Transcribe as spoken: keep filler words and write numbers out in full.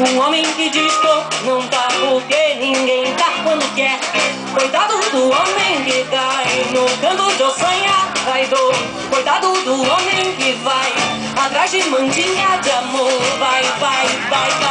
Um homem que diz tô, não tá porque ninguém tá quando quer. Coitado do homem que cai no canto de ossanha, traidor. Coitado do homem que vai atrás de mandinha de amor. Vai, vai, vai, vai.